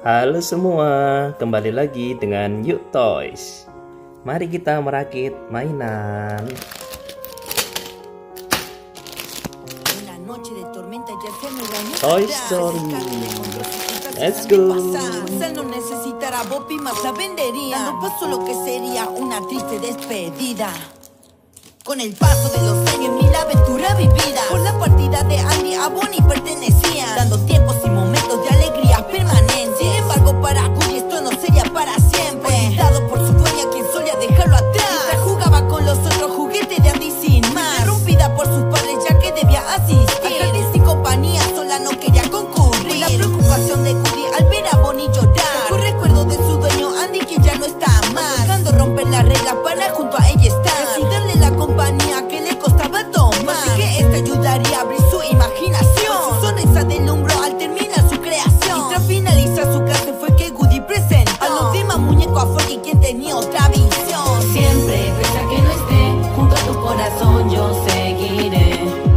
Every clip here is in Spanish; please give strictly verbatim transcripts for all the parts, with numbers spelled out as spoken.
Halo semua, kembali lagi dengan Yuk Toys. Mari kita merakit mainan. Toy Story. Let's go. No necesitará Bopi más la vendería. Dando paso lo que sería una triste despedida. Con el paso de los años, mil aventuras vividas. Por la partida de Andy a Bonnie pertenecía, dando tiempos y momentos de alegría permanente. Sin embargo, para Woody esto no sería para siempre. Olvidado por su dueña, quien solía dejarlo atrás. Mientras jugaba con los otros juguetes de Andy sin más. Interrumpida por sus padres, ya que debía asistir. A Jardín sin compañía, sola no quería concurrir. La preocupación de Woody al ver a Bonnie llorar. Un recuerdo de su dueño Andy, que ya no está más. Buscando romper las reglas para junto a ella estar. Sin darle la compañía que le costaba tomar. Así que esto ayudaría a abrir su imaginación. Con su sonrisa del hombro al terminar su creación. Y tras finalizar su clase fue que Woody presentó a los demás muñecos a Forky, quien tenía otra visión. Siempre pese a que no esté junto a tu corazón, yo seguiré.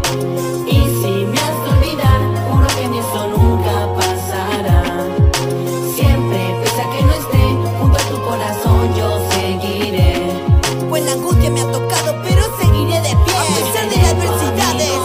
Y si me has de olvidar, juro que ni eso nunca pasará. Siempre pese a que no esté junto a tu corazón, yo seguiré. Pues la angustia me ha tocado, pero seguiré de pie. A pesar de las adversidades,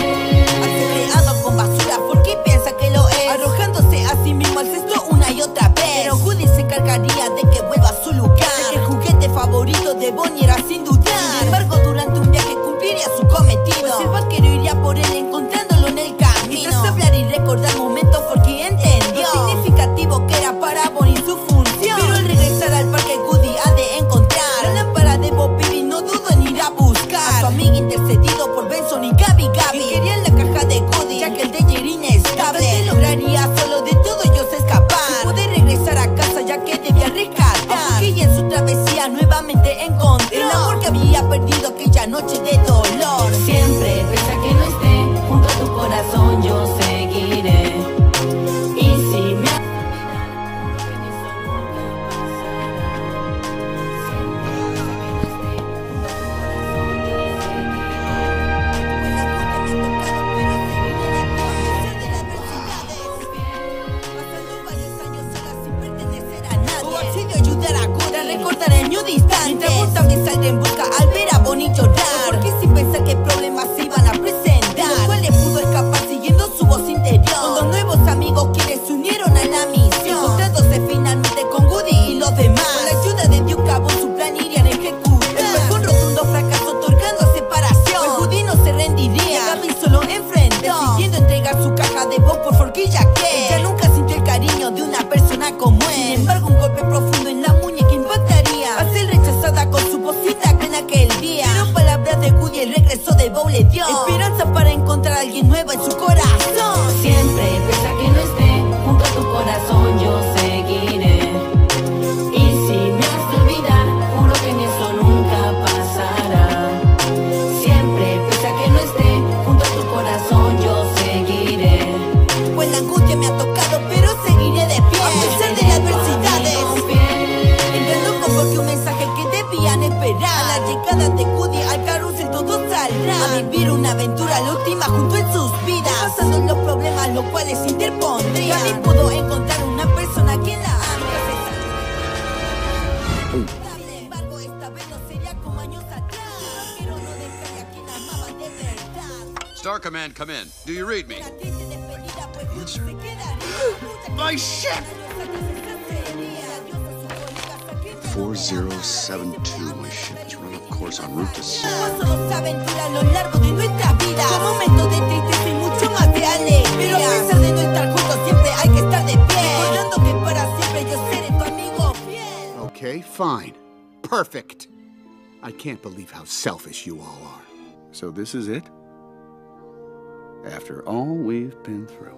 al ser creado con basura, Forky piensa que lo es, arrojándose a sí mismo al cesto una y otra vez. Pero Woody se encargaría de que vuelva a su lugar, de que el juguete favorito de Bonnie era sin dudar. Sin embargo, durante un viaje cumpliría su cometido, pues el vaquero iría por él encontrándolo en el camino. Tras hablar y recordar momentos, Forky entendió lo significativo que era para Bonnie su función. Pero al regresar al parque, Woody ha de encontrar la lámpara de Bob Peep, no dudo en ir a buscar a su amigo intercedido por Benson y Gabi Gabi, que querían la caja de Woody, ya que el de Jerry inestable se lograría solo de todo ellos escapar. Sin poder regresar a casa, ya que debía rescatar a Forky, y en su travesía nuevamente encontró el amor que había perdido aquella noche de dolor. Siempre pese a que no esté junto a tu corazón, yo seguiré. Y si me has de olvidar, juro que ni eso nunca recordar el New distante, mientras vos también saldré en busca al ver a Bonnie llorar. Porque sin pensar que problemas se iban a presentar, de los cuales pudo escapar siguiendo su voz interior. Cuando nuevos amigos quienes se unieron a la misión, encontrándose finalmente con Woody y los demás. Con la ayuda de Duke Cabo su plan irían a ejecutar. Después con rotundo fracaso otorgando separación, pues Woody no se rendiría, Gabi solo enfrentó, decidiendo entregar su caja de Bob por Forky, ya que ella nunca sintió el cariño de una persona como él. Sin embargo, un golpe profundo en la muñeca impactaría al ser rechazada con su posita en aquel día. Pero palabras de Woody, el regreso de Bob le dio esperanza para encontrar a alguien nuevo en su corazón. Siempre pese a que no esté junto a tu corazón, yo seguiré. Y si me has de olvidar, juro que ni eso nunca pasará. Siempre pese a que no esté junto a tu corazón, yo seguiré. Pues la angustia me ha tocado, pero seguiré de pie a pesar de las adversidades. Entrando con Forky un mensaje que debían esperar. A la llegada de Woody al carrusel todo saldrá a vivir una aventura, la última junto en sus vidas, pasando los problemas los cuales interpondrían. Gabi pudo encontrar una persona quien la ama. Sin embargo, esta vez no sería como años atrás. Pero no dejaría quien amaba de verdad. Star Command, come in. Do you read me? La triste despedida, pues Woody se quedaría. My ship! four zero seven two, my ship has run off course en route to Seoul. Pasamos aventura a lo largo de nuestra vida, con momentos de tristeza y mucho más de alegría. Pero a pesar de no estar juntos, siempre hay que estar de pie, recordando que para siempre yo seré tu amigo fiel. Okay, fine. Perfect. I can't believe how selfish you all are. So this is it? After all we've been through.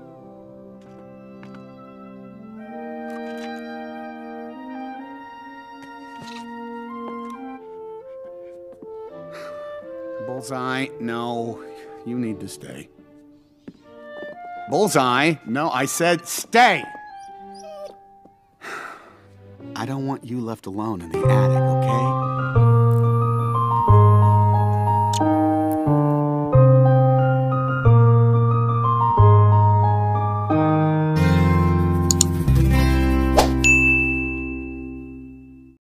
Bullseye, no. You need to stay. Bullseye, no, I said stay! I don't want you left alone in the attic, okay?